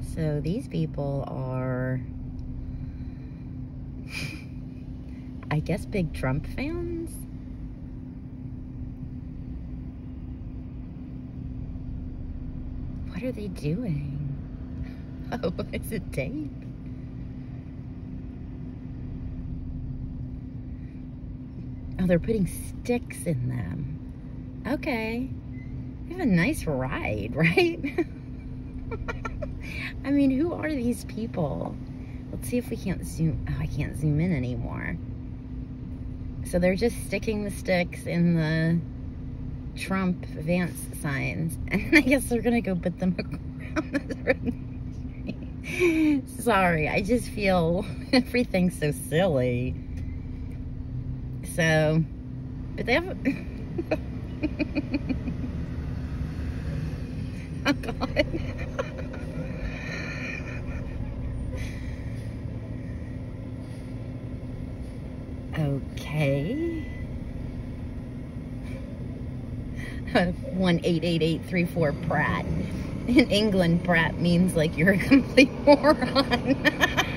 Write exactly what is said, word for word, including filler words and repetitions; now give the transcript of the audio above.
So these people are, I guess, big Trump fans? What are they doing? Oh, is it tape? Oh, they're putting sticks in them. Okay. They have a nice ride, right? I mean, who are these people? Let's see if we can't zoom. Oh, I can't zoom in anymore. So they're just sticking the sticks in the Trump Vance signs. And I guess they're going to go put them around the road. Sorry, I just feel everything's so silly. So, but they have... Oh, God. Okay. one eight eight eight three four Pratt. In England, Pratt means like you're a complete moron.